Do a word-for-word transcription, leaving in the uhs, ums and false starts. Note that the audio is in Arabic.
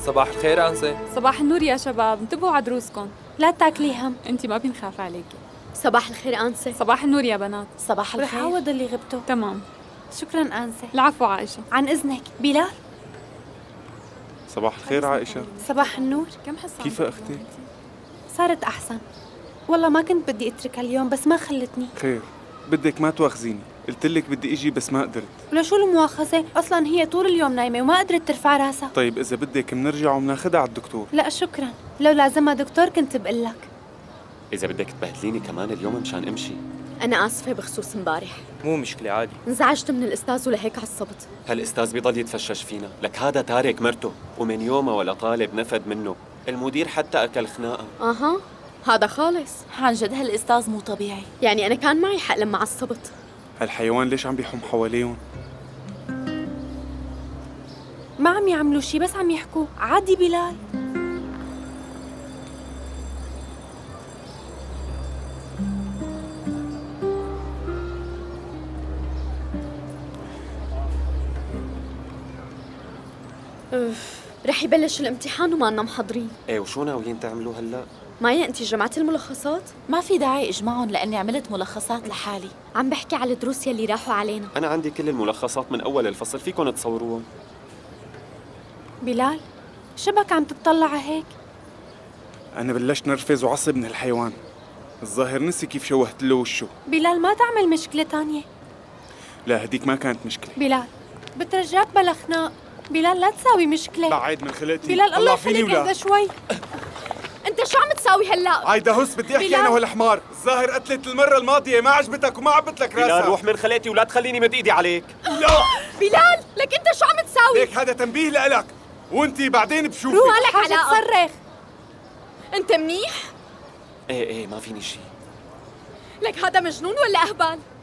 صباح الخير أنسة. صباح النور يا شباب، انتبهوا على دروسكم، لا تاكلي هم، انت ما بنخاف عليكي. صباح الخير أنسة. صباح النور يا بنات. صباح الخير. رح أعوض اللي غبته. تمام. شكرا أنسة. العفو عائشة. عن إذنك بلال. صباح الخير عائشة. صباح النور. كم حصة؟ كيف أختي؟ صارت أحسن. والله ما كنت بدي أتركها اليوم بس ما خلتني. خير، بدك ما تواخذيني، قلت لك بدي اجي بس ما قدرت. ولشو المؤاخذة؟ أصلا هي طول اليوم نايمة وما قدرت ترفع راسها. طيب إذا بدك بنرجع وبناخذها على الدكتور. لا شكرا، لو لازمها دكتور كنت بقول لك. إذا بدك تبهدليني كمان اليوم مشان امشي. أنا آسفة بخصوص امبارح، مو مشكلة عادي. انزعجت من الأستاذ ولهيك عصبت. هالأستاذ بيضل يتفشش فينا، لك هذا تارك مرته ومن يومه ولا طالب نفد منه، المدير حتى أكل خناقة. أها، هذا خالص. عن جد هالأستاذ مو طبيعي. يعني أنا كان معي حق لما عصبت. هالحيوان ليش عم بيحوم حواليهم؟ ما عم يعملوا شي بس عم يحكوا، عادي بلال. أوف، رح يبلش الامتحان وما لنا محضرين. ايه وشو ناويين تعملوا هلا؟ مايا انت جمعتي الملخصات؟ ما في داعي اجمعهم لاني عملت ملخصات لحالي. عم بحكي على الدروس يلي راحوا علينا. أنا عندي كل الملخصات من أول الفصل، فيكم تصوروهم. بلال شبك عم تطلع هيك؟ أنا بلشت نرفز وعصب من هالحيوان، الظاهر نسي كيف شوهت له وشه. بلال ما تعمل مشكلة تانية. لا هديك ما كانت مشكلة. بلال بترجاك بلا خناق. بلال لا تساوي مشكلة. بعد من خلقتي. بلال الله يخليك اهدى شوي. انت شو عم تساوي هلا؟ عايدة هس بدي احكي انا وهالحمار، الظاهر قتلت المرة الماضية ما عجبتك وما عبت لك راسها. بلال روح من خلقتي ولا تخليني مد ايدي عليك. لا بلال لك انت شو عم تساوي؟ ليك هذا تنبيه لإلك وانتي بعدين بشوفي. روح لك حاجة علاقة. تصرخ. انت منيح؟ ايه ايه ما فيني شي. لك هذا مجنون ولا اهبل؟